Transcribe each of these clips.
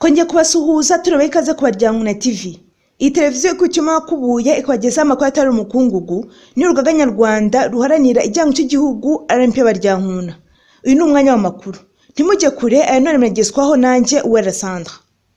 Kongeye kubasuhuza turabaye ikaze ku Baryankuna TV. Iyi televiziyo ku cyuma kubuye ikabageza amakuru atari umukungugu ni urugaga nyarwanda ruharanira ijyango cy'igihugu RMP Baryankuna. Uyu ni umwanya w'amakuru. Ntimujye kure aya none muragezwaho nanjye Uwera Sandra.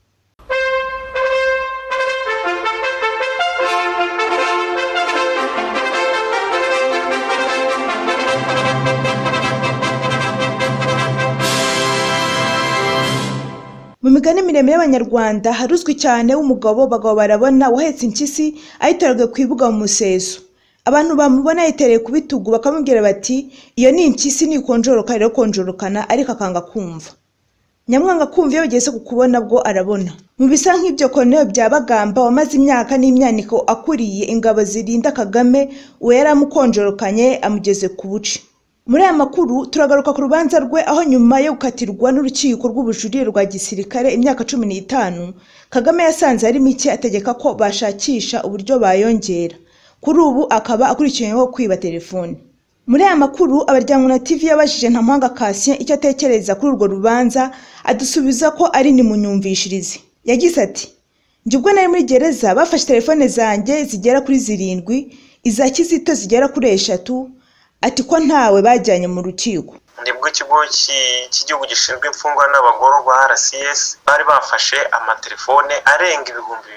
Mu migani miremire y'Abanyarwanda haruzwi cyane w'umugabo bagabo barabona wahetse impyisi ayitoragwe kwibuga mu museso. Abantu bamubona yitereye ku bitugu bakamubwira bati iyo ni impyisi ni konjoroka rero konjorokana ariko akanga kumva. Nyamwanga kumva iyo bigeze kukubona bwo arabona. Mu bisa nk'ibyo Colonel Byabagamba wamaze imyaka n'imyaniko akuriye ingabo zirinda Kagame we yaramukonjorokanye amugeze ku buci. Muri aya makuru turagaruka ku rubanza rwe aho nyuma yo gukatirwa n'urukiko rw'ubujurire rwa gisirikare imyaka 15 Kagame yasanze ari mike ategeka ko bashakisha uburyo bayongera. Kuri ubu akaba akurikiranyweho kwiba telefone. Muri aya makuru Abaryankuna TV yabajije Ntamuhanga Cassien icyo atekereza kuri urwo rubanza adusubiza ko ari ni munyumvishirize. Yagize ati njye ubwo nari muri gereza bafashe telefone zanjye zigera kuri 7 iza Kizito zigera kuri 3 ati ko ntawe bajyanye mu rukiko. Nibwo ikigo cy'igihugu gishinzwe imfungwa n'abagororwa RCS bari bafashe amatelefone arenga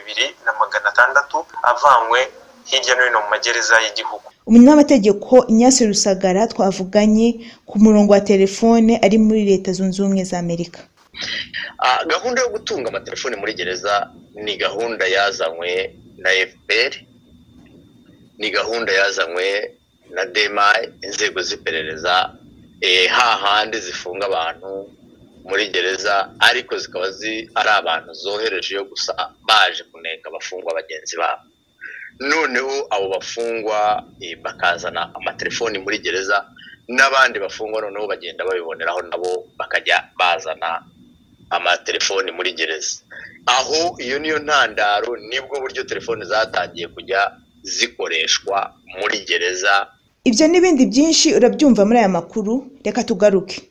2600 avanywe hirya no hino mu magereza y'igihugu. Umunyamategeko Ignace Rusagara twavuganye ku murongo wa telefone ari muri Leta Zunze Ubumwe za Amerika. Gahunda yo gutunga amatelefone muri gereza ni gahunda yazanywe na FPR, ni gahunda yazanywe na DMA, inzego z'iperereza hahandi zifunga abantu muri gereza ariko zikaba ari abantu zohereje yo gusa baje kuneka bafungwa bagenzi babo. Noneho abo bafungwa bakazana amatelefoni muri gereza n'abandi bafungwa noneho bagenda babiboneraho nabo bakajya bazana amatelefoni muri gereza. Aho iyo niyo ntandaro nibwo buryo telefone zatangiye kujya zikoreshwa muri gereza. Ibyo n'ibindi byinshi urabyumva muri aya makuru, reka tugaruke.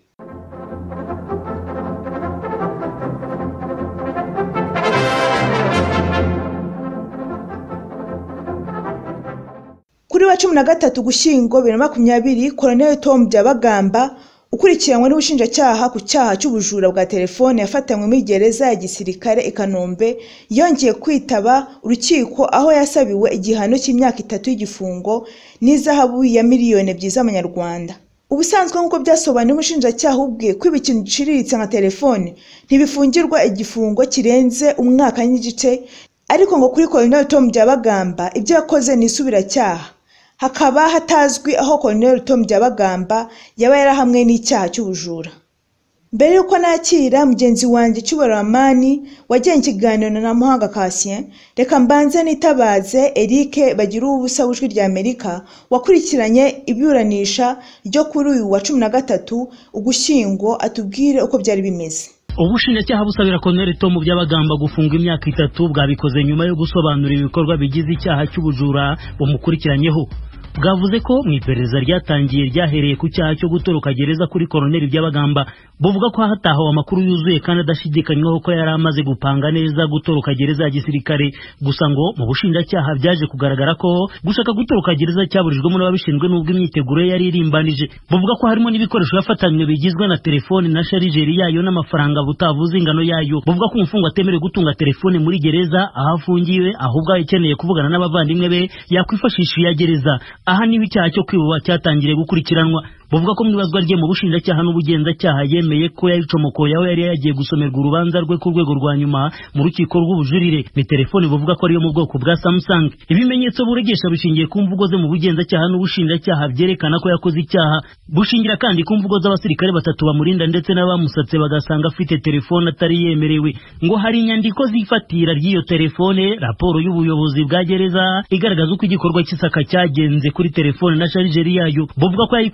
Kuri wa 13 Gushyingo 2020 Colonel Tom Byabagamba ukurikiranywe n'ubushinjacyaha ku cyaha cy'ubujura bwa telefone yafatanywe muri gereza ya gisirikare i Kanombe yongeye kwitaba urukiko aho yasabiwe igihano cy'imyaka 3 y'igifungo n'izahabu ya miliyoni 2 z'amanyarwanda. Ubusanzwe nk'uko byasobanuye umushinjacyaha ubwe kwiba ikintu giciriritse nka telefone ntibifungirwa igifungo kirenze umwaka n'igice, ariko ngo kuri Colonel Tom Byabagamba ibyo yakoze ni isubiracyaha. Hakaba hatazwi aho Colonel Tom Byabagamba yaba yarahamwe n'icyaha cy'ubujura. Mbere yuko nakira mugenzi wanjye Cyubaramani wagenye ikiganiro na Ntamuhanga Cassien, reka mbanze nitabaze Eric bagira ubusa w'ijwi rya Amerika wakurikiranye iburanisha ryo kuri uyu wa 13 Ugushyingo atubwire uko byari bimeze. Ubushinjacyaha busabira Colonel Tom Byabagamba gufunga imyaka 3 bwabikoze nyuma yo gusobanura ibikorwa bigize icyaha cy'ubujura bumukurikiranyeho. Bwavuze ko mu iperereza ryatangiye ryahereye ku cyaha cyo gutoroka gereza kuri Colonel Byabagamba, buvuga ko hatahawe amakuru yuzuye kandi adashidikanywaho ko yari amaze gupanga neza gutoroka gereza ya gisirikare. Gusa ngo mu bushinjacyaha byaje kugaragara ko gushaka gutoroka gereza cyaburijwemo n'ababishinzwe n'ubwo imyiteguro yari irimbanije. Buvuga ko harimo n'ibikoresho yafatanywe bigizwe na telefone na sharijeri yayo n'amafaranga butavuze ingano yayo. Buvuga ko umufungwa atemerewe gutunga telefone muri gereza aho afungiwe, ahubwo akeneye kuvugana n'abavandimwe be yakwifashisha iya gereza. Aha niho icyaha cyo kwibuba cyatangiriye gukurikiranwa. Buvuga ko mwibazwa rye mu bushinjacyaha n'ubugenzacyaha yemeye ko yayicomokoye aho yari yagiye gusomerwa urubanza rwe ku rwego rwa nyuma mu rukiko rw'ubujurire. Ni telefone buvuga ko ariyo mu bwoko bwa Samsung. Ibimenyetso buregesha bishingiye ku mvugo ze mu bugenzacyaha n'ubushinjacyaha byerekana ko yakoze icyaha. Bushingira kandi ku mvugo z'abasirikare 3 bamurinda ndetse n'abamusatse bagasanga afite telefone atari yemerewe. Ngo hari inyandiko zifatira ry'iyo telefone, raporo y'ubuyobozi bwa gereza igaragaza uko igikorwa cy'isaka cyagenze kuri telefone na sharijeri yayo. Buvuga ko yayikuye mu cyumba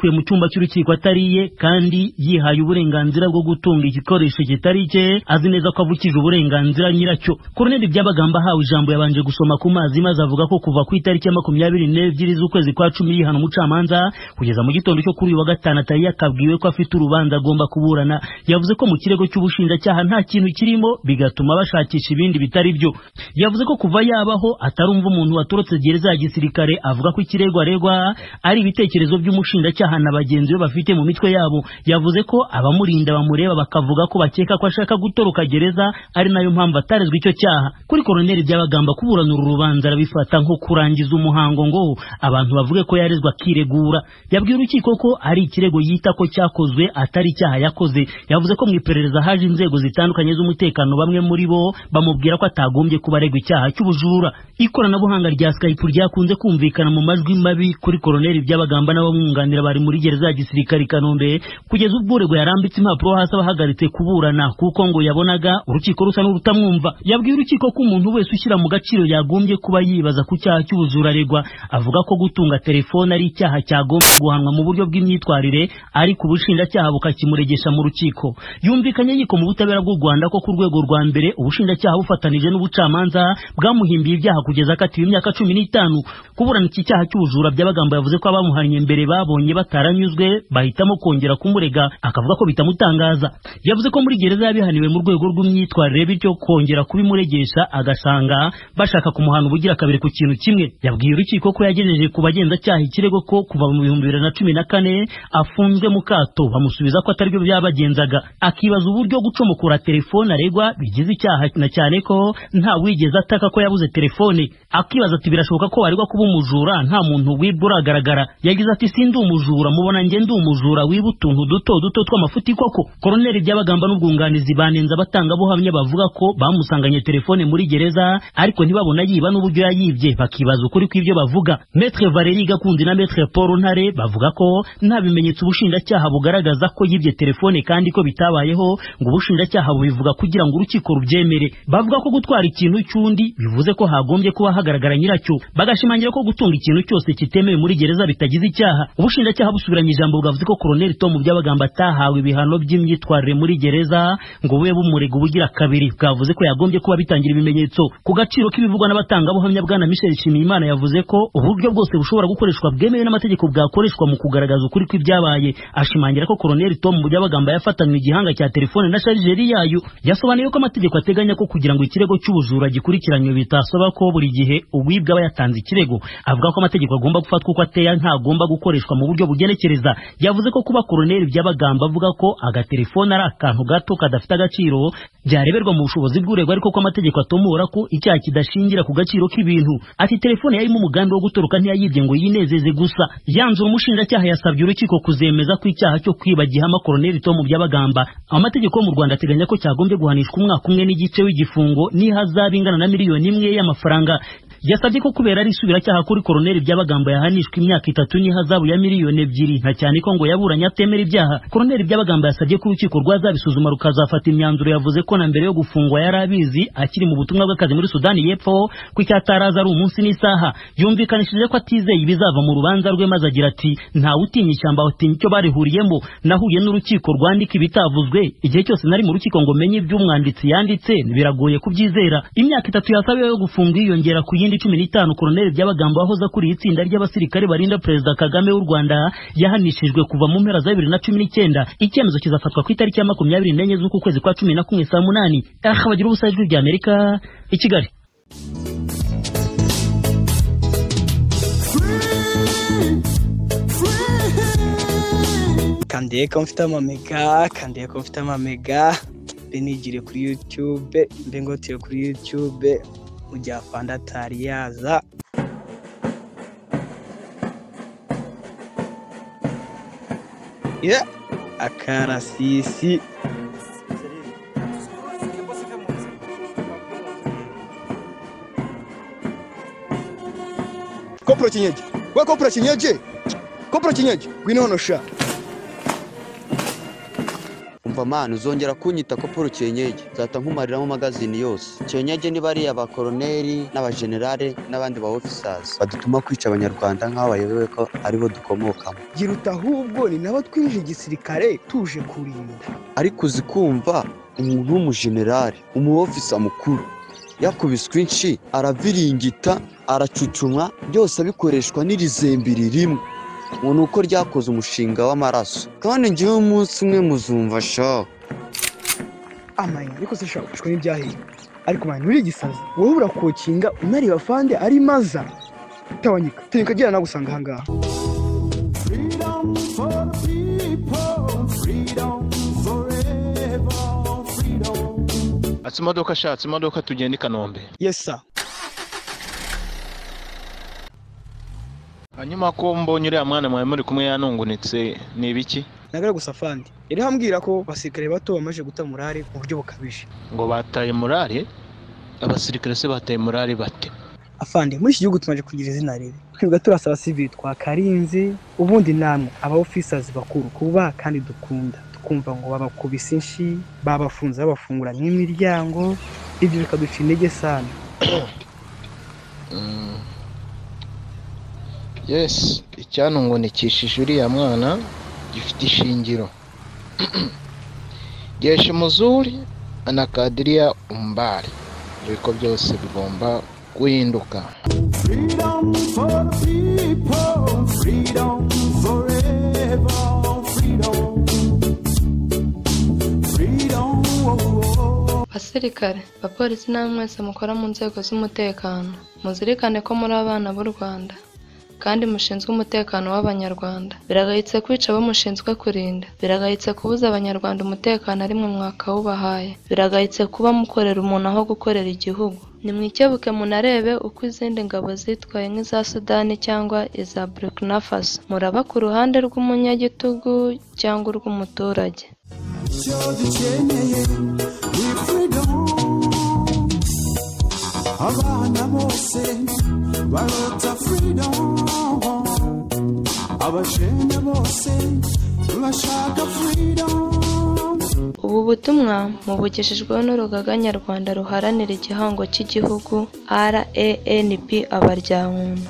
cyumba cy'urukiko atariye kandi yihaye uburenganzira bwo gutunga igikoresho kitari cye azi neza ko avukije uburenganzira nyiracyo. Colonel Byabagamba ahawe ijambo yabanje gusoma ku mazi maze avuga ko kuva ku itariki ya 22 z'ukwezi kwa 10 yihana umucamanza kugeza mu gitondo cyo kuri uyu wa gatanu atari yakabwiwe ko afite urubanza agomba kuburana. Yavuze ko mu kirego cy'ubushinjacyaha nta kintu kirimo bigatuma bashakisha ibindi bitari byo. Yavuze ko kuva yabaho atarumva umuntu watorotse gereza ya gisirikare avuga ko ikirego aregwa ari ibitekerezo by'umushinjacyaha na bagenzi be bafite mu mitwe yabo. Yavuze ko abamurinda bamureba bakavuga ko bakeka ko ashaka gutoroka gereza ari nayo mpamvu atarezwe icyo cyaha. Kuri Colonel Byabagamba kuburana uru rubanza arabifata nko kurangiza umuhango ngo abantu bavuge ko yarezwe akiregura. Yabwiye urukiko ko ari ikirego yita ko cyakozwe atari icyaha yakoze. Yavuze ko mu iperereza haje inzego zitandukanye z'umutekano bamwe muri bo bamubwira ko atagombye kuba aregwa icyaha cy'ubujura. Ikoranabuhanga rya Skype ryakunze kumvikana mu majwi mabi kuri Colonel Byabagamba n'abamwunganira bari muri gereza ya gisirikare Kanombe kugeza ubwo uregwa yarambitse impapuro hasi abahagaritse kuburana kuko ngo yabonaga urukiko rusa n'urutamwumva. Yabwiye urukiko ko umuntu wese ushyira mu gaciro yagombye kuba yibaza ku cyaha cy'ubujura aregwa. Avuga ko gutunga telefone ari icyaha cyagombye guhanwa mu buryo bw'imyitwarire ariko ubushinjacyaha bukakimuregesha mu rukiko. Yumvikanye yiko mu butabera bw'u Rwanda ko ku rwego rwa mbere ubushinjacyaha bufatanije n'ubucamanza bwamuhimbiye ibyaha kugeza akatiwe imyaka 15. Kuburana iki cyaha cy'ubujura Byabagamba yavuze ko abamuhanye mbere babonye bataranyuzwe bahitamo kongera kumurega akavuga ko bitamutangaza. Yavuze ko muri gereza yabihaniwe mu rwego rw'imyitwarire bityo kongera kubimuregesha agasanga bashaka kumuhana ubugira kabiri ku kintu kimwe. Yabwiye urukiko ko yagejeje ku bagenzacyaha ikirego ko kuva mu 2014 afunzwe mu kato bamusubiza ko atari byo byabagenzaga. Akibaza uburyo gucomokura telefone aregwa bigize icyaha na cyane ko nta wigeze ataka ko yabuze telefone. Akibaza ati birashoboka ko waregwa kuba umujura nta muntu wibura agaragara. Yagize ati sindi umujura mubona nge ndi umujura wiba utuntu duto tw'amafuti koko. Colonel Byabagamba n'ubwunganizi banenza abatanga buhamya bavuga ko bamusanganye telefone muri gereza ariko ntibabona yiba n'uburyo yayibye bakibaza ukuri kw'ibyo bavuga. Maître Valérie Gakundi na Maître Paul Ntare bavuga ko nta bimenyetso ubushinjacyaha bugaragaza ko yibye telefone kandi ko bitabayeho ngo ubushinjacyaha bubivuga kugira ngo urukiko rubyemere. Bavuga ko gutwara ikintu cy'undi bivuze ko hagombye kuba hagaragara nyiracyo. Bagashimangira ko gutunga ikintu cyose kitemewe muri gereza bitagize icyaha. Ubushinjacyaha busubiranye ijambo bwavuze ko Colonel Tom Byabagamba atahawe ibihano by'imyitwarire muri gereza ngo bube bumurega ubugira kabiri. Bwavuze ko yagombye kuba bitangira ibimenyetso. Ku gaciro k'ibivugwa n'abatanga buhamya bwana Michel Shimiyimana yavuze ko uburyo bwose bushobora gukoreshwa bwemewe n'amategeko bwakoreshwa mu kugaragaza ukuri kw'ibyabaye. Ashimangira ko Colonel Tom Byabagamba yafatanywe igihanga cya telefone na chargeri yayo. Yasobanuye ko amategeko ateganya ko kugira ngo ikirego cy'ubujura gikurikiranywe bitasaba ko buri gihe uwibwa aba yatanze ikirego. Avuga ko amategeko agomba gufatwa uko ateye ntagomba gukoreshwa mu buryo bugenekereza. Yavuze ko kuba Colonel Byabagamba avuga ko agatelefone ari akantu gato kadafite agaciro byareberwa mu bushobozi bw'uregwa ariko ko amategeko atomora ko icyaha kidashingira ku gaciro k'ibintu. Ati telefone yarimo umugambi wo gutoroka ntiyayibye ngo yinezeze gusa. Yanzura umushinjacyaha yasabye urukiko kuzemeza ko icyaha cyo kwiba gihama Colonel Tom Byabagamba. Amategeko mu Rwanda ateganya ko cyagombye guhanishwa umwaka umwe n'igice w'igifungo n'ihazabu ingana na miliyoni 1 y'amafaranga. Yasabye ko kubera ari isubiracyaha kuri Colonel Byabagamba yahanishwa imyaka 3 n'ihazabu ya miliyoni 2 nta cyane ko ngo yaburanye atemera ibyaha. Colonel Byabagamba yasabye ko urukiko rwazabisuzuma rukazafata imyanzuro. Yavuze ko na mbere yo gufungwa yarabizi akiri mu butumwa bw'akazi muri Sudani y'Epfo ko icyataraza ari umunsi n'isaha. Yumvikanishije ko atizeye ibizava mu rubanza rwe maze agira ati nta utinya ishyamba utinya icyo barihuriyemo. Nahuye n'urukiko rwandika ibitavuzwe igihe cyose nari mu rukiko ngo menye iby'umwanditsi yanditse biragoye kubyizera. Imyaka 3 yasabiwe yo gufunga yiyongera ku yindi 15. Colonel Byabagamba wahoza kuri itsinda ry'abasirikare barinda Perezida Kagame w'u Rwanda yahanishijwe kuva mu mpera za 2019. Icyemezo kizafatwa ku itariki ya 24 z'uku kwezi kwa 11 saa 8. Bagira ubusajwi bya Amerika i Kigali. Kandiye ko mfite amamega benigire kuri YouTube mbengotiye kuri YouTube mu gihe afanda atari yaza. Akarasisi Kopro kinyeje. We kopro kinyeje. Kopro kinyeje. Gwinono sha. umva manu uzongera kunyita ko Paul Cyenyege zata nkumariramo magazine yose. Cyenyege ni bari abakoroneri n'abagenerale n'abandi ba officers badutuma kwica abanyarwanda nk'aho bayobewe ko aribo dukomokamo. Giruta ahubwo ni nabo twinje igisirikare tuje kurinda. Ariko uzikumva umuntu w'umugenerale umuofisa mukuru yakubiswe inshi araviringita aracucumwa byose abikoreshwa n'irizembiri rimwe umuntu uko ryakoze umushinga w'amaraso kandi ngiye umunsi umwe muzumva sha Amaya ariko se shaka ushwe n'ibyahiye. Ariko mani uri gisazi wowe urakokinga unareba fande ari maza tawanyika tenka gira nagusanga hangaha. Freedom for the people, freedom forever, freedom. Imodoka shatse imodoka tugenda i Kanombe. Yes sir. Hanyuma ko mbonye uriya mwana mwawe muri kumwe yanungunitse ni ibiki? Nagara gusa fande yari hambwira ko basirikare bato bamaje guta murare mu buryo bukabije. Ngo bataye murare? Abasirikare se bataye murare bate? Afande muri iki gihugu tumaje kugira izina ribi. Twebwe turasaba civil twakarinze ubundi namwe aba officers bakuru kuba kandi dukunda. Kumva ngo babakubise inshi babafunze babafungura n'imiryango ibyo bikaduca intege sana. Yes, icyanungunikishije uriya mwana gifite ishingiro. Jeshi muzuri anakadiria umbali. Biko byose bigomba guhinduka. Freedom for the people, freedom forever, freedom. Basirikare, bapolisi namwe mwese mukora mu nzego z'umutekano, muzirikane ko muri abana b'u Rwanda kandi mushinzwe umutekano w'abanyarwanda. Biragayitse kwica abo mushinzwe kurinda, biragayitse kubuza abanyarwanda umutekano ari mwe mwakawubahaye, biragayitse kuba mukorera umuntu aho gukorera igihugu. Nimwikebuke munarebe uko izindi ngabo zitwaye nk'iza Sudani cyangwa iza Burkina Faso. Muraba ku ruhande rw'umunyagitugu cyangwa urw'umuturage. Abana bose barota freedom, abashene bose bashaka freedom. Ubu butumwa mubugejejweho n'urugaga nyarwanda ruharanira igihango cy'igihugu RANP abaryankuna.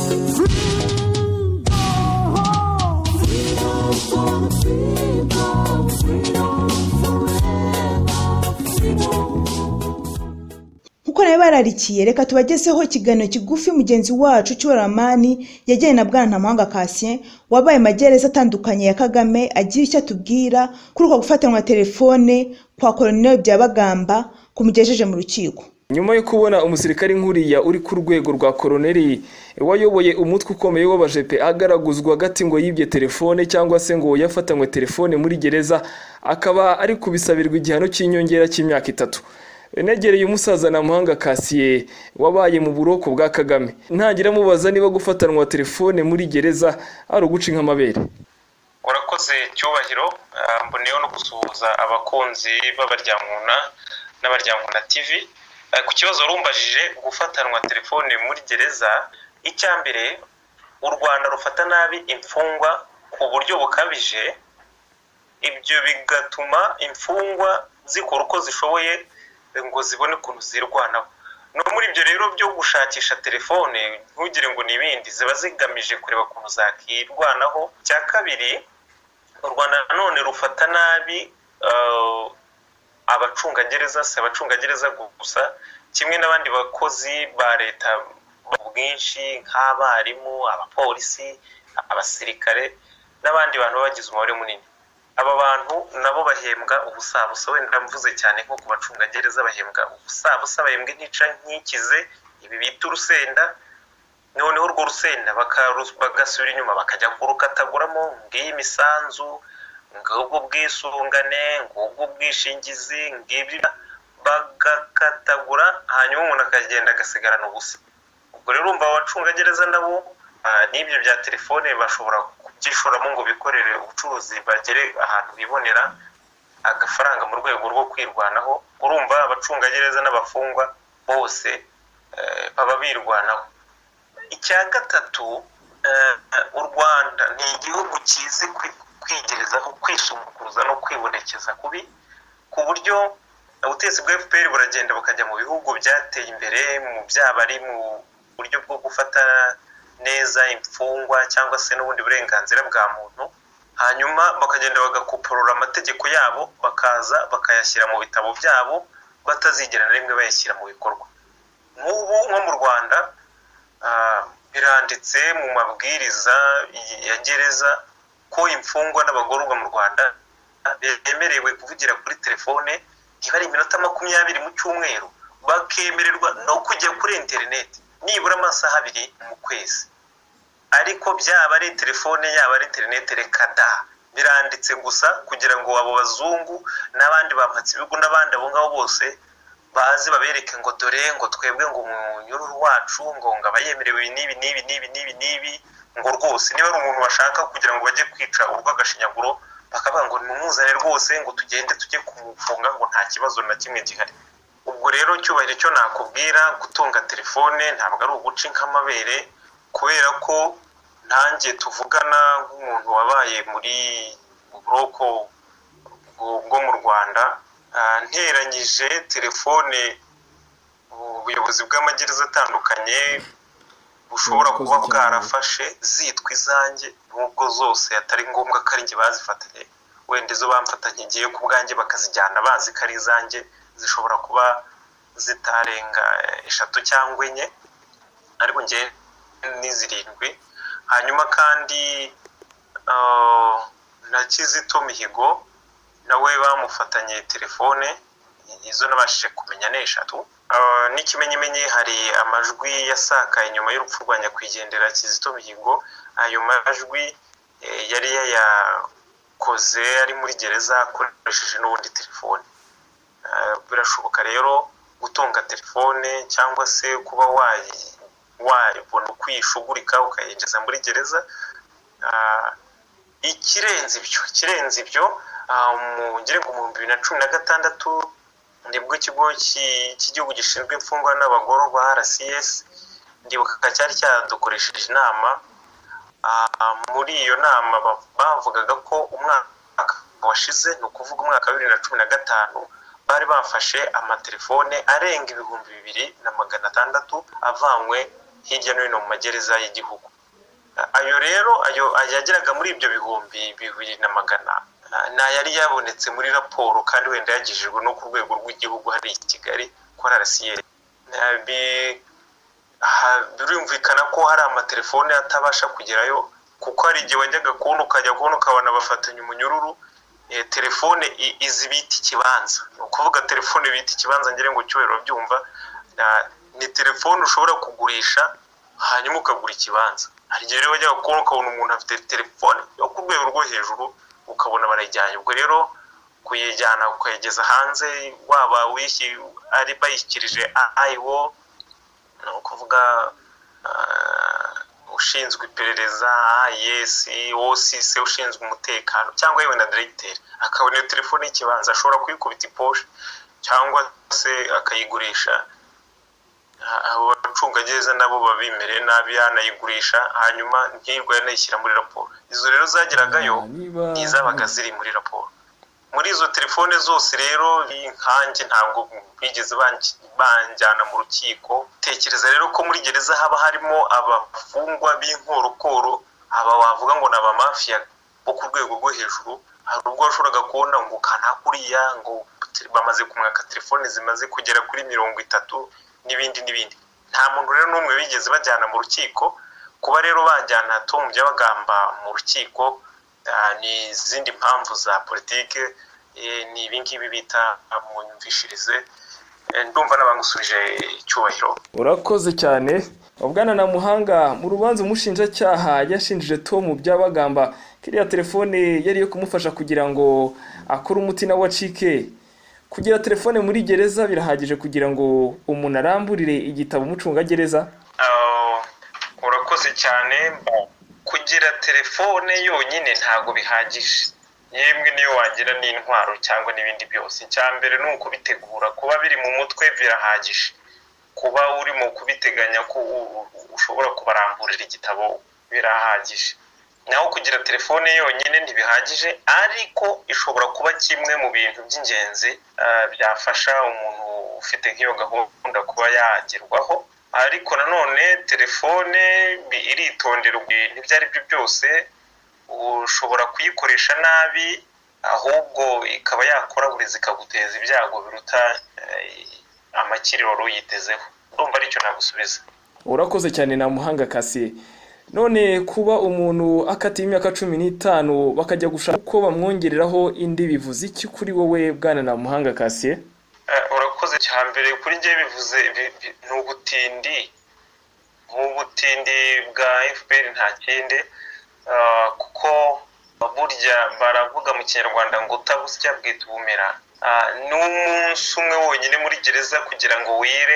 Nkuko nawe bararikiye reka tubagezeho ikiganiro kigufi mugenzi wacu Cyuramani yajyanye na Bwana Ntamuhanga Cassien wabaye magereza atandukanye ya Kagame agira icyo atubwira kuri uko gufatanwa telefone kwa Colonel Byabagamba kumugejeje mu rukiko. Nyuma yo kubona umusirikari nkuriya uri ku rwego rwa koloneli wayoboye umutwe ukomeye w'abajepe agaraguzwa hagati ngo yibye telefone cyangwa se ngo yafatanywe telefone muri gereza akaba ari kubisabirwa igihano cy'inyongera cy'imyaka 3. Negereye umusaza Ntamuhanga Cassien wabaye mu buroko bwa Kagame. Ntangira mubaza niba gufatanwa telefone muri gereza ari uguca nk'amabere. Urakoze Cyubahiro, mboneyeho no gusuhuza abakunzi b'abaryankuna n'abaryankuna TV. Ku kibazo rumbajije gufatanwa telefone muri gereza, icyambere u Rwanda rufata nabi imfungwa ku buryo bukabije, ibyo bigatuma imfungwa zikora uko zishoboye ngo zibone ukuntu zirwanaho. No muri ibyo rero byo gushakisha telefone ntugire ngo nibindi ziba zigamije kureba ukuntu zakirwanaho. Cya kabiri, u Rwanda none rufata nabi abacungagereza, se abacungagereza gusa, kimwe n'abandi bakozi ba leta bwinshi nk'abarimu, abapolisi, abasirikare n'abandi bantu bagize umubare munini. Aba bantu nabo bahembwa ubusabusa, wenda mvuze cyane nko ku bacungagereza bahembwa ubusabusa, bahembwa intica nkikize, ibi bita urusenda. Noneho urwo rusenda bagasubira inyuma bakajya kurukataguramo ngiyi imisanzu, ngubwo bwisungane, ngubwo bwishingizi, ngibyo bagakatagura, hanyuma umuntu akagenda agasigarana ubusa. Ubwo rero umva abacungagereza nabo n'ibyo bya telefone bashobora kubyishoramo ngo bikorere ubucuruzi, bagere ahantu bibonera agafaranga mu rwego rwo kwirwanaho. Urumva abacungagereza n'abafungwa bose baba birwanaho. Icya gatatu, u Rwanda ni igihugu kizi kwigerezaho kwishumukuruza no kwibonekeza kubi ku buryo ubutegetsi bwa FPR buragenda bukajya mu bihugu byateye imbere mu byaba ari mu buryo bwo gufata neza imfungwa cyangwa se n'ubundi burenganzira bwa muntu, hanyuma bakagenda bagakuporora amategeko yabo bakaza bakayashyira mu bitabo byabo batazigera na rimwe bayashyira mu bikorwa. Nk'ubu nko mu Rwanda biranditse mu mabwiriza ya gereza ko imfungwa n'abagororwa mu Rwanda bemerewe kuvugira kuri telefone ntibari iminota 20 mu cyumweru, bakemererwa no kujya kuri interineti nibura amasaha 2 mu kwezi. Ariko byaba ari telefone yaba ari interineti reka da, biranditse gusa kugira ngo abo bazungu n'abandi bampatse ibigo n'abandi abo ngabo bose bazi babereke ngo dore ngo twebwe ngo umunyururu wacu ngo abayemerewe nibi ngo rwose niba ari umuntu bashaka kugira ngo bajye kwica urw'agashinyaguro bakavuga ngo nimumuzane rwose ngo tugende tujye kumufunga ngo nta kibazo na kimwe gihari. Ubwo rero cyubahiro cyo nakubwira gutunga telefone ntabwo ari uguca nk'amabere, kubera ko nanjye tuvugana nk'umuntu wabaye muri buroko bwo mu Rwanda, nteranyije telefone ubuyobozi bw'amagereza atandukanye bushobora kuba bwarafashe zitwa izanjye, nubwo zose atari ngombwa ko ari njye bazifatanye, wenda izo bamfatanye ngiye ku bwanjye bakazijyana bazi ko ari izanjye, zishobora kuba zitarenga 3 cyangwa 4, ariko njye ni 7. Hanyuma kandi na Kizito Mihigo nawe bamufatanye telefone, izo nabashije kumenya ni 3. N'ikimenyimenyi hari amajwi yasakaye nyuma y'urupfu rwa nyakwigendera Kizito Mihigo, ayo majwi yari yakoze ari muri gereza akoresheje n'ubundi telefone. Birashoboka rero gutunga telefone cyangwa se kuba wayibona kwishugurika ukayinjiza muri gereza. Ikirenze ibyo ngire ngo mu 2016 nibwo ikigo cy'igihugu gishinzwe imfungwa n'abagororwa RCS ndibuka cyari cyadukoresheje inama. Muri iyo nama bavugaga ko umwaka washize, ni ukuvuga umwaka wa 2015, bari bafashe amatelefone arenga 2600 avanywe hirya no hino mu magereza y'igihugu. Ayo rero yageraga muri ibyo 2200 na yari yabonetse muri raporo kandi wenda yagijijwe no ku rwego rw'igihugu hari i Kigali ko RCS. Birumvikana ko hari amatelefone atabasha kugerayo, kuko hari igihe wajyaga kubona ukabona bafatanya umunyururu telefone izi bita ikibanza. Ni ukuvuga telefone bita ikibanza ngire ngo cyubahiro byumva, ni telefone ushobora kugurisha hanyuma ukagura ikibanza. Hari igihe rero wajyaga kubona ukabona umuntu afite telefone yo ku rwego rwo hejuru ukabona barayijyanye. Ubwo rero kuyijyana ukayigeza hanze, waba ari bayishyikirije IO, ni ukuvuga ushinzwe iperereza, IS, OCC ushinzwe umutekano, cyangwa yewe na directeur, akabona iyo telefone y'ikibanza ashobora kuyikubita iposhe cyangwa se akayigurisha. Abacungagereza nabo babimereye nabi yanayigurisha, hanyuma ntiyirwe yanayishyira muri raporo. Izo rero zageragayo n'izabaga ziri muri raporo. Muri izo telefone zose rero nkanjye ntabwo bigeze banjyana mu rukiko. Tekereza rero ko muri gereza haba harimo abafungwa b'inkorokoro, aba wavuga ngo n'aba mafia bo ku rwego rwo hejuru. Hari ubwo washoboraga kubona ngo kanakuriya ngo bamaze kumwaka telefone zimaze kugera kuri 30 n'ibindi. Nta muntu rero n'umwe bigeze bajyana mu rukiko. Kuba rero bajyana Tom by'abagamba mu rukiko ni izindi mpamvu za politike, ni ibingibi bita mu nyumvishirize. Ndumva nabangusubije icyubahiro. Urakoze cyane. Bwana na Muhanga, mu rubanza umushinjacyaha yashinjije Tom by'abagamba kiriya telefone yari yo kumufasha kugira ngo akore umuti na wacike. Kugira telefone muri gereza birahagije kugira ngo umuntu aramburire igitabo umucungagereza? Urakoze cyane. Kugira telefone yonyine ntago bihagije, yemwe niyo wagira n'intwaro cyangwa n'ibindi byose. Icyambere ni ukubitegura, kuba biri mu mutwe birahagije. Kuba urimo kubiteganya ko ushobora kubaramburira igitabo birahagije. naho kugira telefone yonyine ntibihagije ariko ishobora kuba kimwe mu bintu by'ingenzi byafasha umuntu ufite nk'iyo gahunda kuba yagerwaho. Ariko nanone telefone iritondera ibyo ari byo byose, ushobora kuyikoresha nabi ahubwo ikaba yakora buri zikaguteza ibyago biruta amakiriro yitezeho. Ndumva aricyo nagusubiza. Urakoze cyane na Muhanga Cassier. None kuba umuntu akatiye imyaka 15 bakajya gushaka uko bamwongereraho indi bivuze iki kuri wowe bwana na Muhanga Cassier? Urakoze cyambere kuri ngiye bivuze n'ubutindi bwa FPR nta kindi, kuko burya baravuga mu Kinyarwanda ngo utabusya bwita ubumera. N'umunsi umwe wonyine muri gereza kugira ngo wire,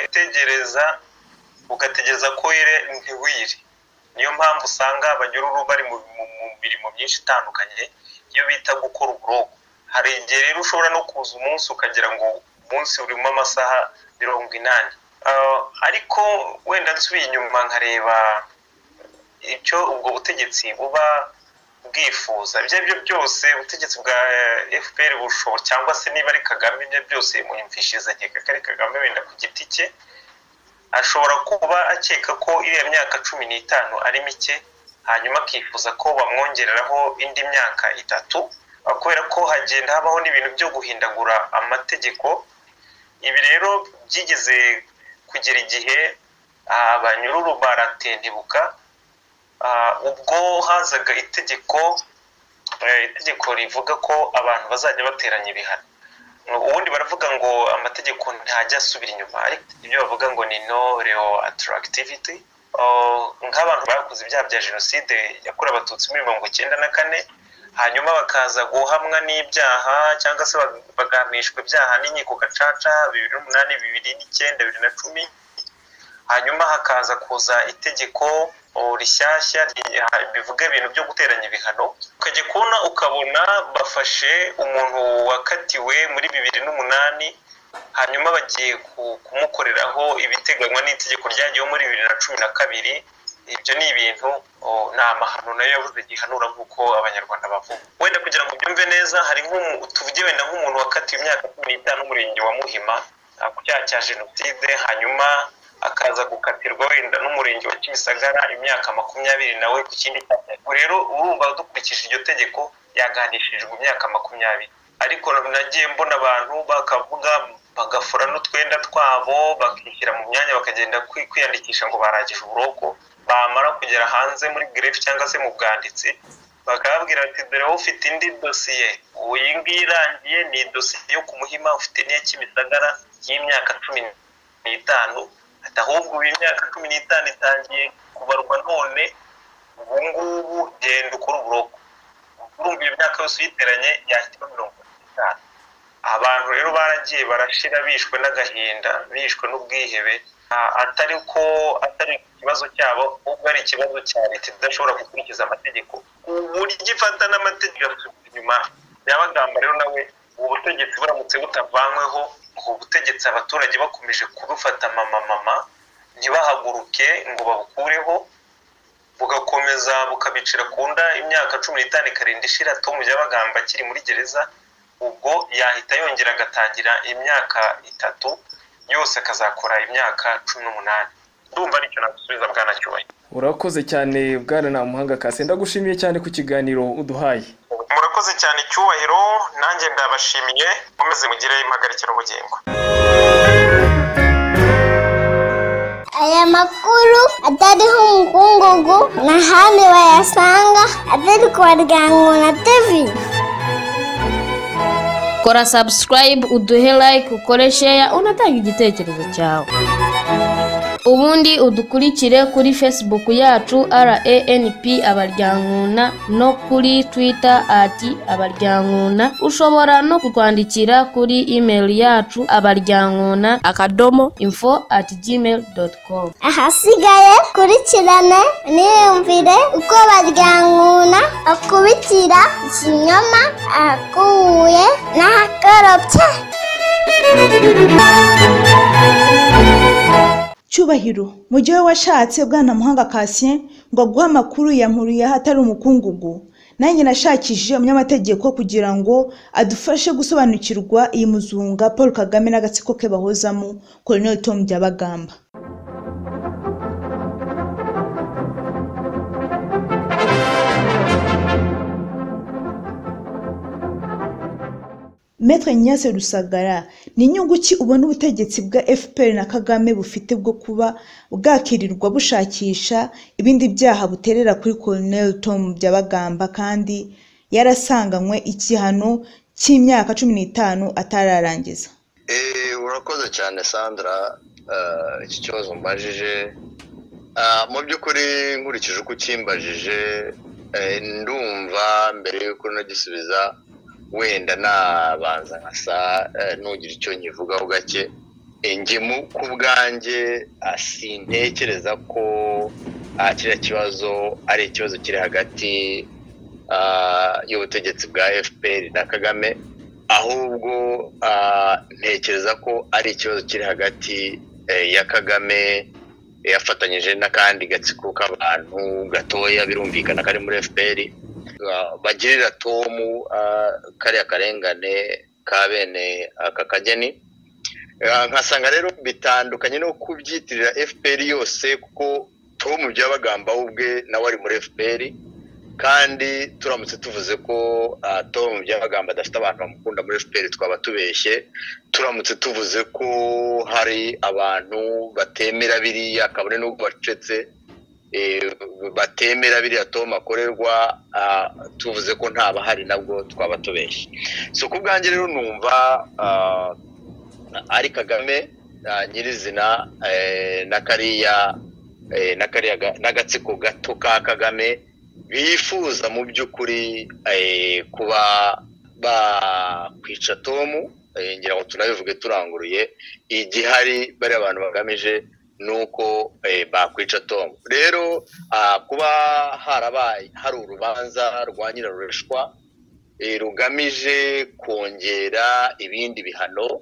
ugategereza ko wire ntiwire. Niyo mpamvu usanga abanyururu bari mu mirimo myinshi itandukanye iyo bita gukora uburoko. Hari igihe rero ushobora no kuza umunsi ukagira ngo umunsi urimo amasaha 80. Ariko wenda nsubiye inyuma nkareba icyo ubwo butegetsi buba bwifuza. Ibyo byose ubutegetsi bwa FPR bushoboye, cyangwa se niba ari Kagame, ibyo byose muyumvishiriza nkeka ko ari Kagame wenda ku giti cye ashobora kuba akeka ko iriya myaka 15 ari mike, hanyuma akifuza ko bamwongereraho indi myaka 3, kubera ko hagenda habaho n'ibintu byo guhindagura amategeko. Ibi rero byigeze kugera igihe abanyururu baratentebuka ubwo hazaga itegeko rivuga ko abantu bazajya bateranya ibihano. Ubundi baravuga ngo amategeko ntajya asubira inyuma, ariko ibyo bavuga ngo ni no retroactivity. Nk'abantu bakoze ibyaha bya jenoside yakorewe abatutsi muri 1994, hanyuma bakaza guhamwa n'ibyaha cyangwa se bagamishwa ibyaha n'inkiko gacaca 2008, 2009, 2010. Hanyuma hakaza kuza itegeko rishyashya bivuga ibintu byo guteranya ibihano, ukajya kubona ukabona bafashe umuntu wakatiwe muri 2008, hanyuma bagiye kumukoreraho ibiteganywa n'itegeko ryagiyeho muri 2012. Ibyo ni ibintu ni amahano nayo yavuze gihanura nk'uko abanyarwanda bavuga. Wenda kugira ngo byumve neza, hari tuvuge wenda nk'umuntu wakatiwe imyaka 15 n'umurenge wa Muhima ku cyaha cya jenoside, hanyuma akaza gukatirwa wenda n'umurenge wa Kimisagara imyaka 20 nawe ku kindi cyaha. Rero urumva dukurikije iryo tegeko yaganishirijwe imyaka 20. Ariko nagiye mbona abantu bakavuga bagafura n'utwenda twabo bakishyira mu myanya bakagenda kwiyandikisha ngo baragije uburoko, bamara kugera hanze muri greffe cyangwa se mu bwanditsi bakababwira ati dore ufite indi dosiye, iyi ngiyi irangiye ni dosiye yo ku Muhima, ufite n'iya Kimisagara y'imyaka 15, ahubwo imyaka 15 itangiye kubarwa none, ubu ngubu genda ukora uburoko. Urumva iyo myaka yose uyiteranye yahita 50. Abantu rero baragiye barashira bishwe n'agahinda, bishwe n'ubwihebe, atari ikibazo cyabo, ubwo ari ikibazo cya leta idashobora gukurikiza amategeko. Uburyo ifata n'amategeko inyuma y'abagamba rero nawe ubu butegetsi buramutse butavanyweho, ubu butegetsi abaturage bakomeje kubufata mama ntibahaguruke ngo babukureho, bugakomeza bukabicira kunda imyaka 15 ikarinda ishira, Tom Byabagamba kiri muri gereza, ubwo yahita yongera agatangira imyaka 3 yose akazakora imyaka 18. Ndumva aricyo nagusubiza bwana Cyubahiro. Urakoze cyane bwana na Muhanga Cassier, ndagushimiye cyane ku kiganiro uduhaye. Murakoze cyane Cyubahiro, nanjye ndabashimiye, komeze mugire impagarikiro ubugingo. Aya makuru atariho umukungugu na hane wayasanga atari kwa Ryankuna TV. Kora subscribe, uduhe like, ukore share, unatanga igitekerezo cyawe. Ubundi udukurikire kuri Facebook yacu RANP Abaryankuna no kuri Twitter @Abaryankuna. Ushobora no kutwandikira kuri email yacu abaryankuna@info@gmail.com. Ahasigaye kurikirane niyumvire uko Baryankuna akubitira ikinyoma akuye n'akarobye. Cyubahiro mu gihe washatse bwana Muhanga Cassien ngo aguhe amakuru yankuriye hatari umukungugu, nanjye nashakishije umunyamategeko kugira ngo adufashe gusobanukirwa iyi muzunga Paul Kagame n'agatsiko ke bahozamo Colonel Tom Byabagamba. Maître Ignace Rusagara, ni inyungu ki ubona ubutegetsi bwa FPR na Kagame bufite bwo kuba bwakirirwa bushakisha ibindi byaha buterera kuri Colonel Tom Byabagamba kandi yarasanganywe igihano cy'imyaka 15 atararangiza? Urakoze cyane Sandra, iki kibazo mbajije mu by'ukuri nkurikije uko ukimbajije ndumva mbere y'uko nagisubiza wenda nabanza nkasa nugira icyo nkivugaho gake. Ngemu ku bwanjye sintekereza ko kiriya kibazo ari ikibazo kiri hagati y'ubutegetsi bwa FPR na Kagame, ahubwo ntekereza ko ari ikibazo kiri hagati ya Kagame yafatanyije n'akandi gatsiko k'abantu gatoya birumvikana kari muri FPR bagirira Tomu kariya karengane ka bene aka kageni. Nkasanga rero bitandukanye no kubyitirira FPR yose, kuko Tomu Byabagamba ubwe nawe ari muri FPR, kandi turamutse tuvuze ko Tomu Byabagamba adafite abantu bamukunda muri FPR twaba tubeshye. Turamutse tuvuze ko hari abantu batemera biriya kabone n'ubwo bacetse batemera biriya Tom akorerwa, tuvuze ko nta bahari nabwo twaba tubeshye. So ku bwanjye rero numva ari Kagame nyirizina n'agatsiko gato ka Kagame bifuza mu by'ukuri kuba bakwica Tomu. Ngira ngo tunabivuge turanguruye, igihari bari abantu bagamije nuko bakwica Tom. Rero kuba harabaye hari urubanza rwa Nyirarureshwa rugamije kongera ibindi bihano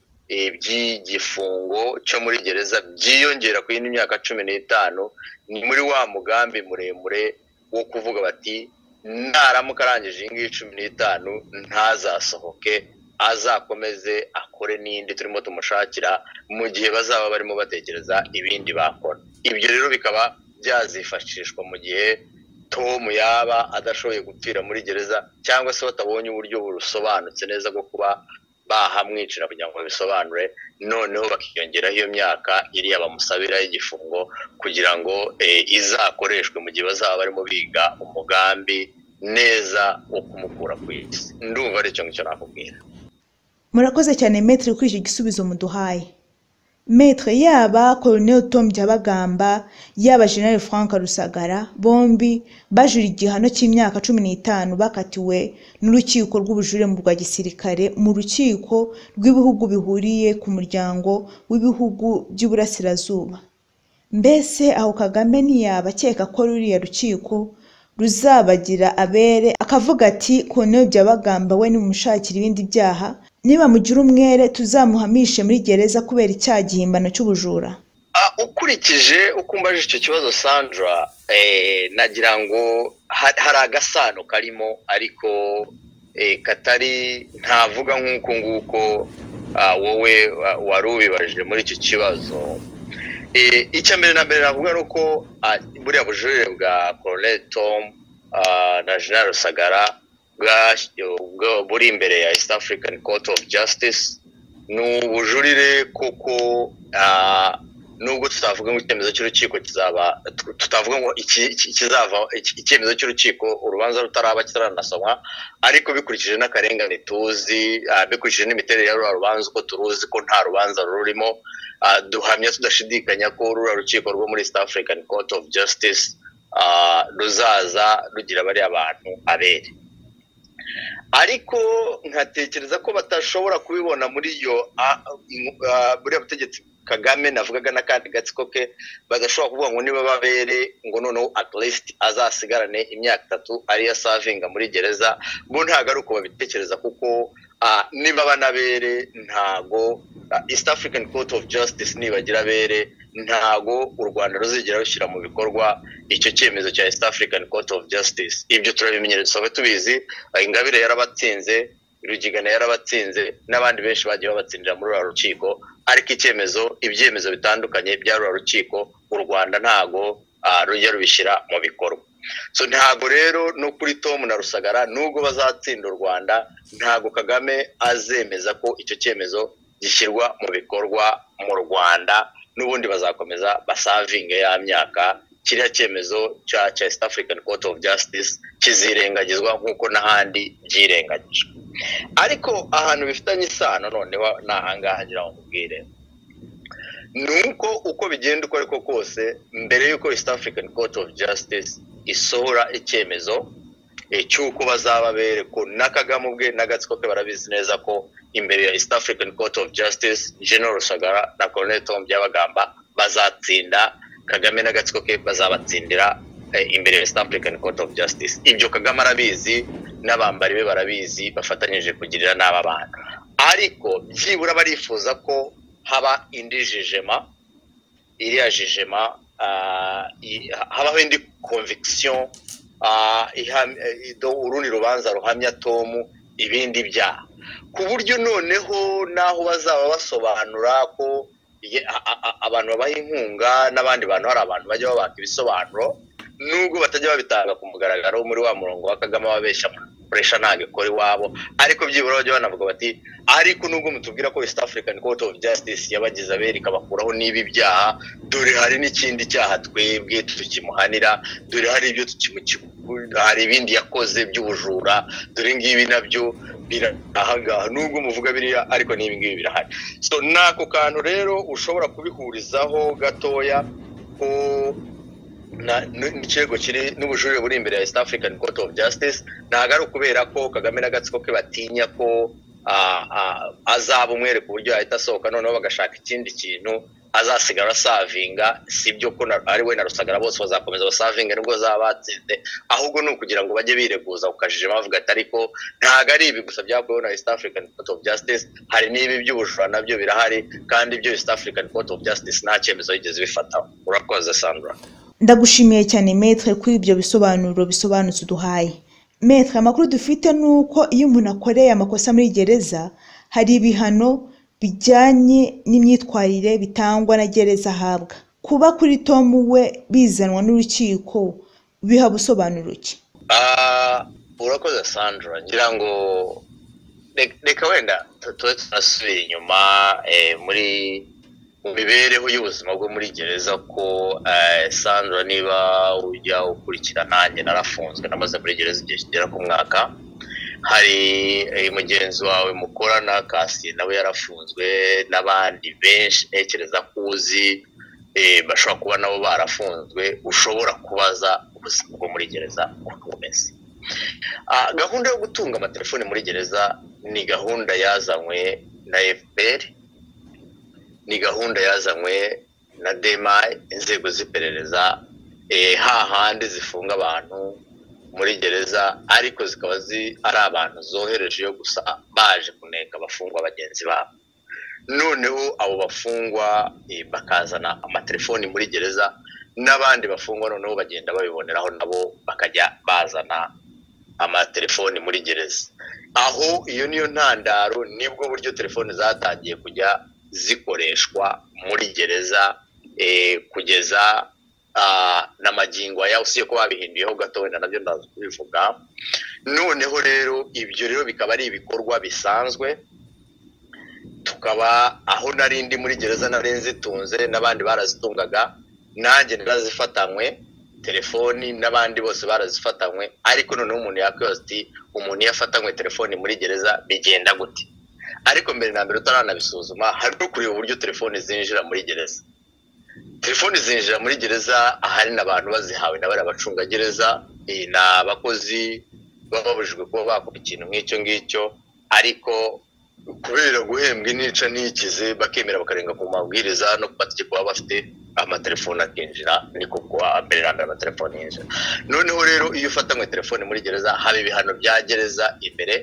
by'igifungo cyo muri gereza byiyongera ku yindi myaka 15, ni muri wa mugambi muremure wo kuvuga bati naramuka arangije ingi 15 ntazasohoke, azakomeze akore n'indi turimo tumushakira mu gihe bazaba barimo batekereza ibindi bakora. Ibyo rero bikaba byazifashishwa mu gihe Tom yaba adashoboye gupfira muri gereza, cyangwa se batabonye uburyo burusobanutse neza bwo kuba bahamwicira kugira ngo bisobanure, noneho bakiyongeraho iyo myaka iriya bamusabira y'igifungo kugira ngo izakoreshwe mu gihe bazaba barimo biga umugambi neza wo kumukura ku isi. Ndumva ari cyo ngicyo nakubwira. Murakoze cyane Maître kuri iki gisubizo muduhaye. Maître, yaba Colonel Tom Byabagamba yaba General Frank Rusagara bombi bajura igihano cy'imyaka 15 bakatiwe n'urukiko rw'ubujurire mu rwa gisirikare mu rukiko rw'ibihugu bihuriye ku muryango w'ibihugu by'uburasirazuba. Mbese aho Kagame ntiyaba akeka ko ruriya rukiko ruzabagira abere akavuga ati Colonel Byabagamba we nimushakira ibindi byaha, niba mugira umwere tuzamuhamishe muri gereza kubera icyaha gihimbano cy'ubujura? Ukurikije ukumbaje icyo kibazo Sandra, nagira ngo hari agasano karimo, ariko katari ntavuga nk'uko nguko wowe wari ubibajije muri icyo kibazo. Icya mbere na mbere navuga nuko buriya bujurire bwa Colonel Tom na General Rusagara buri imbere ya East African Court of Justice ni ubujurire kuko nubwo tutavuga ngo icyemezo cy'urukiko kizaba, tutavuga ngo ikizava icyemezo cy'urukiko urubanza rutaraba kitaranasomwa, ariko bikurikije n'akarengane tuzi, bikurikije n'imiterere ya rubanza uko turuzi ko nta rubanza rurimo, duhamya tudashidikanya ko rukiko rwo muri East African Court of Justice ruzaza rugira bari abantu abere. Ariko nkatekereza ko batashobora kubibona muri iyo buriya butegetsi Kagame navugaga n'akandi gatsiko ke badashobora kuvuga ngo niba babere ngo noneho at least azasigarane imyaka 3 ari ya savinga muri gereza. Bo ntago ari uko babitekereza, kuko niba banabere ntago East African Court of Justice nibagira abere ntago u Rwanda ruzigera rushyira mu bikorwa icyo cyemezo cya East African Court of Justice. Ibyo turabimenyereye dusanzwe tubizi, Ingabire yarabatsinze, Rugigana yarabatsinze, n'abandi benshi bagiye babatsindira muri uru rukiko, ariko ibyemezo bitandukanye bya uru rukiko u Rwanda ntago rujya rubishyira mu bikorwa. So ntago rero no kuri Tom na Rusagara nubwo bazatsinda u Rwanda, ntago Kagame azemeza ko icyo cyemezo gishyirwa mu bikorwa mu Rwanda, n'ubundi bazakomeza basavinge ya myaka kiriya cyemezo cya East African Court of Justice kizirengagizwa nk'uko n'ahandi byirengagijwe. Ariko ahantu bifitanye isano noneho nahangaha ngira ngo mubwire nuko uko bigenda uko ariko kose, mbere y'uko East African Court of Justice isohora icyemezo cy'uko bazaba bereko na Kagame ubwe n'agatsiko ke barabizi neza ko imbere ya East African Court of Justice General Rusagara na Colonel Tom Byabagamba bazatsinda, Kagame n'agatsiko ke bazabatsindira imbere ya East African Court of Justice. Ibyo Kagame arabizi, n'abambari be barabizi, bafatanyije kugirira n'aba bana. Ariko byibura barifuza ko haba indi jugement, iriya jugement habaho indi conviction, urundi rubanza ruhamya Tom ibindi byaha, ku buryo noneho naho bazaba basobanura ko abantu babaha inkunga n'abandi bantu, hari abantu bajya babaka ibisobanuro nubwo batajya babitanga ku mugaragaro muri wa murongo wa Kagame wabeshya pressure ntabwo ikora iwabo, ariko byibura bajya banavuga bati ariko nubwo mutubwira ko East African Court of Justice yabagize abere ikabakuraho n'ibi byaha, dore hari n'ikindi cyaha twebwe tukimuhanira, dore hari ibyo hari ibindi yakoze by'ubujura, dore ngibi nabyo birahangaha nubwo muvuga biriya, ariko n'ibi ngibi birahari. So nako kantu rero ushobora kubihurizaho gatoya ko n'ikirego kiri n'ubujurire buri imbere ya East African Court of Justice, ntabwo ari ukubera ko Kagame n'agatsiko ke batinya ko azaba umwere ku buryo yahita asohoka noneho bagashaka ikindi kintu azasigara asavinga, sibyo ko ari we na Rusagara bose bazakomeza basavinga nubwo zabatsinze, ahubwo ni ukugira ngo bajye bireguza ukajije bavuga ati ariko ntabwo ari ibi gusa byakorewe na East African Court of Justice, hari n'ibi by'ubujura nabyo birahari, kandi ibyo East African Court of Justice nta cyemezo yigeze bifataho. Urakoze Sandra. Ndagushimiye cyane Maître kuri ibyo bisobanuro bisobanutse uduhaye. Maître, amakuru dufite nuko iyo umuntu akoreye amakosa muri gereza hari ibihano bijyanye n'imyitwarire bitangwa na gereza ahabwa. Kuba kuri Tom we bizanwa n'urukiko biha busobanuro ki? Urakoze Sandra, ngira ngo reka wenda tunasubira inyuma muri mibereho y'ubuzima bwo muri gereza ko Sandra, niba ujya ukurikira nanjye narafunzwe, namaze muri gereza igihe kigera ku mwaka. Hari mugenzi wawe mukorana Kasi nawe yarafunzwe, n'abandi benshi ntekereza ko uzi bashobora kuba nabo barafunzwe, ushobora kubaza ubuzima bwo muri gereza uko bumeze. Gahunda yo gutunga amatelefone muri gereza ni gahunda yazanywe na FPR, ni gahunda yazanywe na DMI, inzego z'iperereza, hahandi zifunga abantu muri gereza, ariko zikaba ari abantu zohereje yo gusa baje kuneka abafungwa bagenzi babo. Noneho abo bafungwa bakazana amatelefoni muri gereza, n'abandi bafungwa noneho bagenda babiboneraho nabo bakajya bazana amatelefoni muri gereza. Aho iyo niyo ntandaro, nibwo buryo telefoni zatangiye kujya zikoreshwa muri gereza kugeza n'amagingo aya, usiye ko babihinduyeho gato wenda nabyo ndaza kubivuga. Noneho rero ibyo rero bikaba ari ibikorwa bisanzwe, tukaba aho narindi muri gereza narenzitunze n'abandi barazitungaga, nanjye narazifatanywe telefoni n'abandi bose barazifatanywe. Ariko noneho umuntu yakwibaza ati umuntu yafatanywe telefoni muri gereza bigenda gute? Ariko mbere na mbere utaranabisuzuma, hari no kureba uburyo telefoni zinjira muri gereza. Telefoni zinjira muri gereza ahari n'abantu bazihawe n'abari abacunga gereza, n'abakozi bababujijwe kuba bakora ikintu nk'icyo ngicyo, ariko kubera guhembwa inica n'ikize bakemera bakarenga ku mabwiriza no ku mategeko baba bafite, amatelefoni akinjira, niko kuba mbere na mbere amatelefoni yinjira. Noneho rero iyo ufatanywe telefoni muri gereza haba ibihano bya gereza imbere,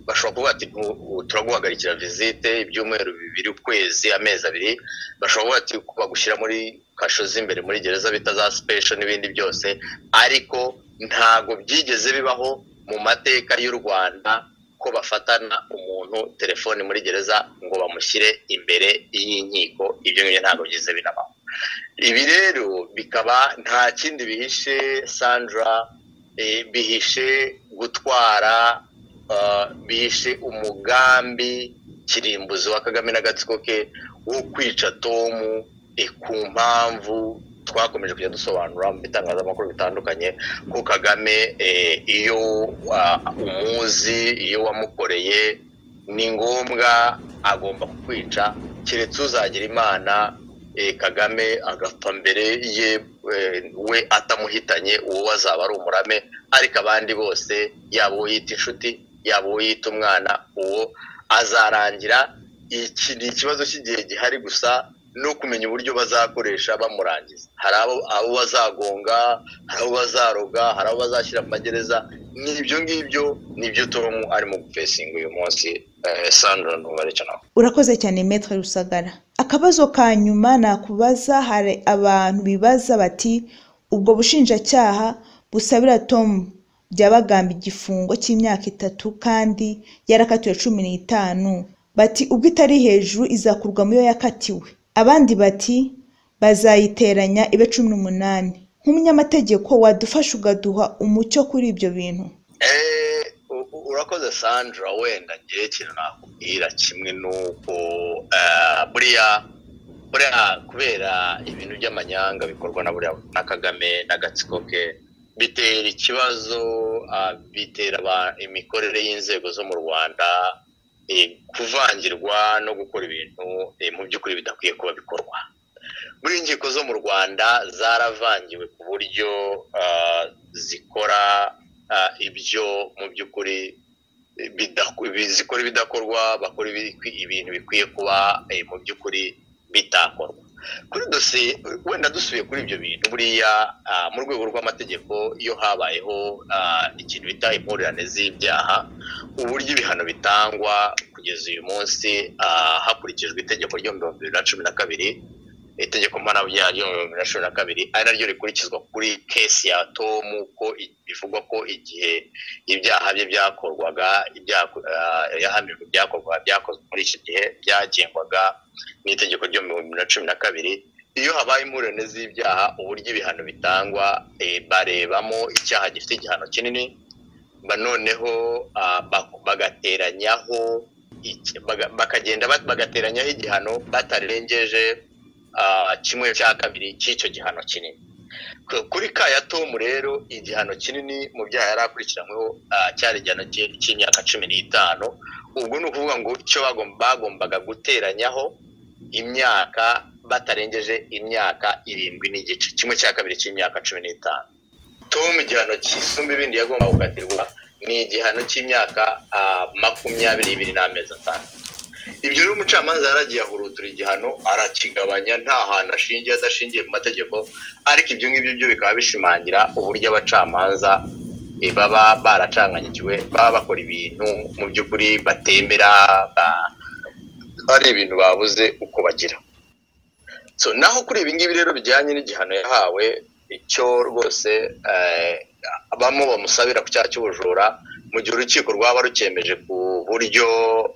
bashobora kuvuga ati turaguhagarikira visite ibyumweru 2 ukwezi amezi 2 bashobora kuvuga ati bagushyira muri kasho z'imbere muri gereza bita za special n'ibindi byose ariko ntago byigeze bibaho mu mateka y'u Rwanda ko bafatana umuntu telefone muri gereza ngo bamushyire imbere y'inkiko ibyo ngibyo ntago byigeze binabaho ibi rero bikaba nta kindi bihishe Sandra bihishe gutwara bihishe umugambi kirimbuzi wa Kagame n'agatsiko ke wo kwica Tom ku mpamvu twakomeje kujya dusobanura mu bitangazamakuru bitandukanye ko Kagame iyo umuzi iyo wamukoreye ni ngombwa agomba kukwica keretse uzagira Imana Kagame agapfa mbere ye we atamuhitanye uwo azaba ari umurame ariko abandi bose yabo yita inshuti yabo yita umwana uwo azarangira. Iki ni ikibazo cy'igihe gihari gusa no kumenya uburyo bazakoresha bamurangiza. Hari abo bazagonga, hari abo bazaroga, hari abo bazashyira mu magereza. N'ibyo ngibyo nibyo Tom arimo gufesinga uyu munsi. Sandra nubarecha nawe. Urakoze cyane Maître Rusagara. Akabazo ka nyuma nakubaza, hari abantu bibaza bati ubwo bushinjacyaha busabira Tom Byabagamba igifungo cy'imyaka 3 kandi yarakatiwe 15, bati ubwo itari hejuru izakurwa mu yo yakatiwe. Abandi bati bazayiteranya ibe 18. Nk'umunyamategeko wadufasha ugaduha umucyo kuri ibyo bintu? Urakoze Sandra, wenda ngiye kintu nakubwira kimwe nuko buriya kubera ibintu by'amanyanga bikorwa na buriya na Kagame n'agatsiko ke bitera ikibazo, bitera imikorere y'inzego zo mu Rwanda kuvangirwa no gukora ibintu mu by'ukuri bidakwiye kuba bikorwa. Muri inkiko zo mu Rwanda zaravangiwe ku buryo zikora ibyo mu by'ukuri zikora ibidakorwa, bakora ibintu bikwiye kuba mu by'ukuri bitakorwa. Kuri dosiye wenda dusubiye kuri ibyo bintu, buriya mu rwego rw'amategeko iyo habayeho ikintu bita impurirane z'ibyaha, uburyo ibihano bitangwa kugeza uyu munsi hakurikijwe itegeko ryo 2012, itegeko mpanabyaha ryo 2012 ari naryo rikurikizwa kuri kesi ya Tom, ko bivugwa ko igihe ibyaha bye byakorwaga yahamijwe byakozwe muri iki gihe byagengwaga n'itegeko ryo 2012. Iyo habaye impurirane z'ibyaha, uburyo ibihano bitangwa barebamo icyaha gifite igihano kinini, noneho bagateranyaho bagateranyaho igihano batarengeje 1/2 cy'icyo gihano kinini. Kuri kaya Tom rero igihano kinini mu byaha yarakurikiranyweho cyari igihano cy'imyaka 15. Ubwo ni ukuvuga ngo icyo bagombaga guteranyaho imyaka batarengeje imyaka 7 n'igice, 1/2 cy'imyaka 15. Tom igihano kisumba ibindi yagomba gukatirwa ni igihano cy'imyaka 22 n'amezi 5. Ibyo rero umucamanza yaragiye ahurutura igihano arakigabanya nta hantu ashingiye adashingiye mu mategeko, ariko ibyo ngibyo byo bikaba bishimangira uburyo abacamanza baba baracanganyikiwe, baba bakora ibintu mu by'ukuri batemera, ari ibintu babuze uko bagira. So naho kuri ibi ngibi rero bijyanye n'igihano yahawe, icyo rwose bamwe bamusabira ku cyaha cy'ubujura, mu gihe urukiko rwaba rukemeje ku buryo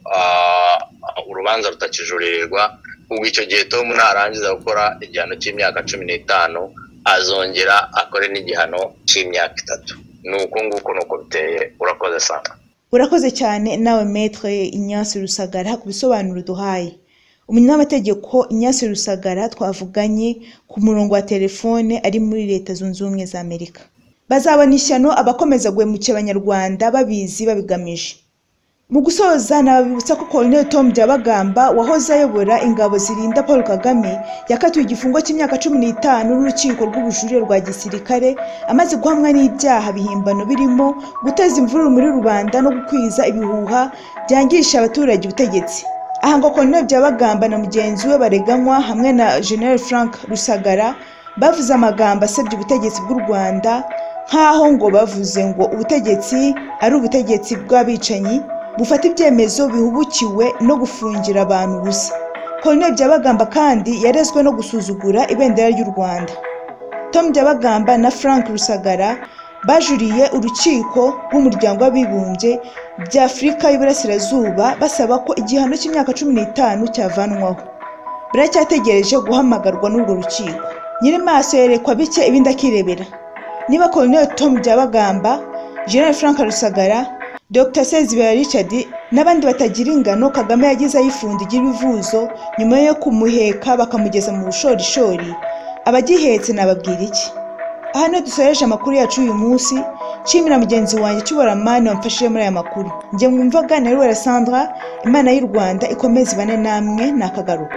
urubanza rutakijuririrwa, ubwo icyo gihe Tom narangiza gukora igihano cy'imyaka 15 azongera akore n'igihano cy'imyaka 3. nuko biteye. Urakoze sana. Urakoze cyane nawe Maître Ignace Rusagara ku bisobanuro duhaye. Umunyamategeko Ignace Rusagara twavuganye ku murongo wa telefone ari muri Leta Zunze Ubumwe za Amerika. Bazabona ishyano abakomeza guhemukira Abanyarwanda babizi babigamije. Mu gusoza nabibutsa ko Colonel Tom Byabagamba wahoze ayobora ingabo zirinda Paul Kagame yakatiwe igifungo cy'imyaka 15 n'urukiko rw'ubujurire rwa gisirikare amaze guhamwa n'ibyaha bihimbano birimo guteza imvururu muri rubanda no gukwiza ibihuha byangisha abaturage ubutegetsi. Aha ngo Colonel Byabagamba na mugenzi we bareganywa hamwe na General Frank Rusagara bavuze amagambo asebya ubutegetsi bw'u Rwanda, nkaho ngo bavuze ngo ubutegetsi ari ubutegetsi bw'abicanyi, bufata ibyemezo bihubukiwe no gufungira abantu ubusa. Colonel Byabagamba kandi yarezwe no gusuzugura ibendera ry'u Rwanda. Tom Byabagamba na Frank Rusagara bajuriye urukiko rw'umuryango w'abibumbye bya Afurika y'Iburasirazuba basaba ko igihano cy'imyaka 15 cyavanwaho. Baracyategereje guhamagarwa n'urwo rukiko. Nyiri maso yerekwa bike ibindi akirebera. Niba Colonel Tom Byabagamba, General Frank Rusagara, Dr. Sezibera Richard n'abandi batagira ingano Kagame yagize ayifunda igibivuzo nyuma yo kumuheka bakamugeza mu bushorishori, abagihetse nababwira iki? Aha no dusoreje amakuru yacu uyu munsi. Nshimira mugenzi wanjye Cyubaramani wamfashije muri aya makuru. Njye mwumvaga na Ruwera Sandra. Imana y'u Rwanda ikomeze ibane namwe nakagaruka.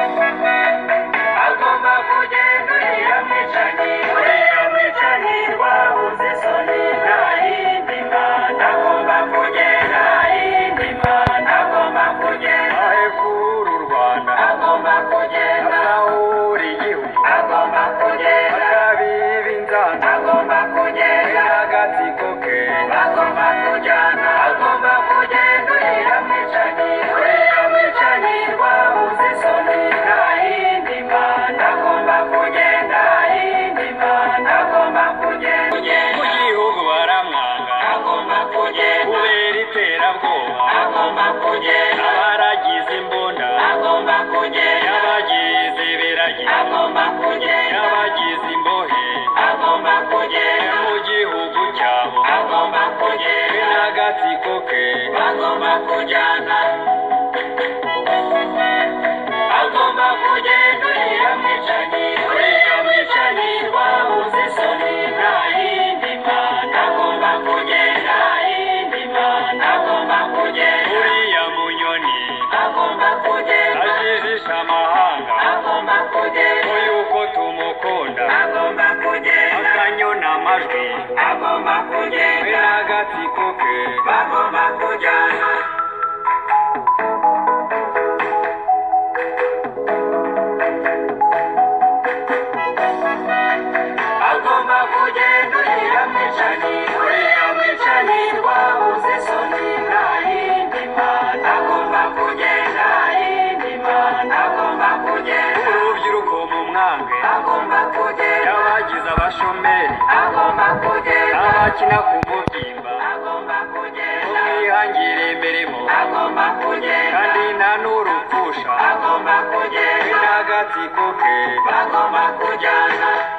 Abakina ku mubyimba umwihangire imirimo kandi nta n'urupfusha n'agatsiko ke